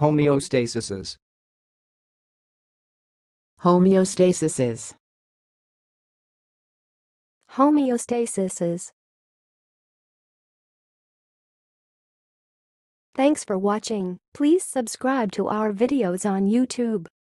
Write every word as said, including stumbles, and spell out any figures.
Homeostasis. Homeostasis. Homeostasis. Thanks for watching. Please subscribe to our videos on YouTube.